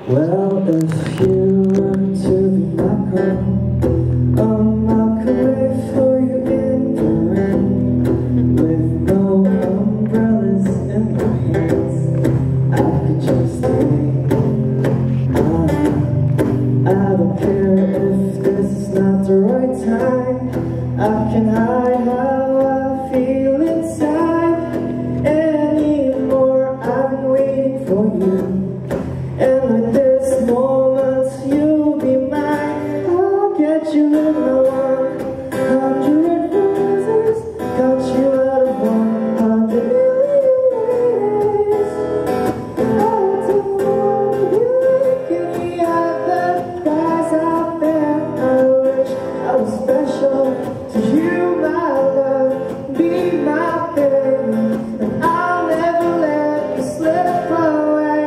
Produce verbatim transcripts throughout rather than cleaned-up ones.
Well, if you were to be my girl, um, I could wait for you in the rain with no umbrellas in my hands. I could just stay. I, I don't care if this is not the right time. I can hide how I feel inside anymore. I've been waiting for you. And with this moment, you'll be mine. I'll get you in my one hundred roses, got you out of one hundred million ways. I don't want you like any other guys out there. I wish I was special to you, my love. Be my baby, and I'll never let you slip away.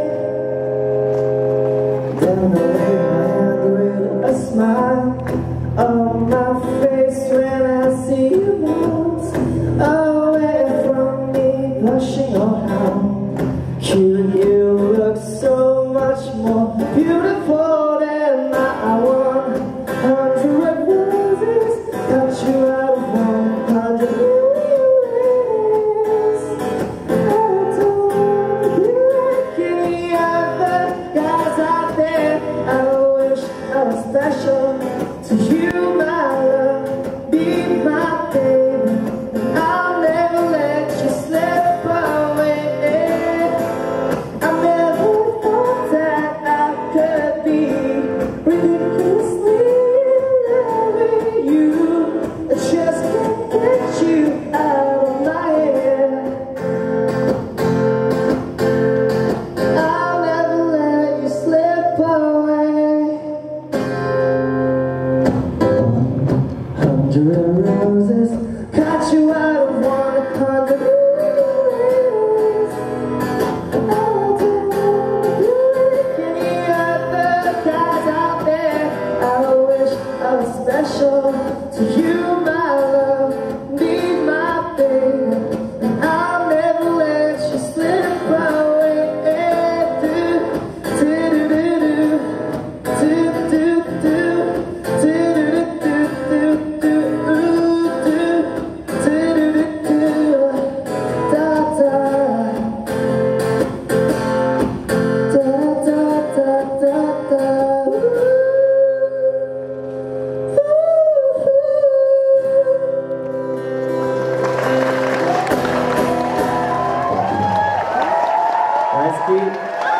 Then I lay my hand with a smile on my face when I see you once away from me, blushing. Oh, how cute you look, so much more beautiful than my one hundred roses, got you out of one hundred million ways. I don't wanna be like any other guys out there. I wish I was special to you, my love. Be my baby, and I'll never let you slip away. I never thought that I could be ridiculously in love with you. I just can't get you out of my head. I'll never let you slip away. Hundred roses, got you out of one hundred ways. I don't wanna be like any other guys out there. I wish I was special to you, my love. Be my baby, and I'll never let you slip away. Do, do, do, do, do, do, do, do, do, do, do, do. Nice beat.